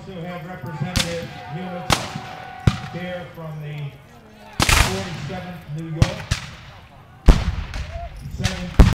also have representative units here from the 47th New York,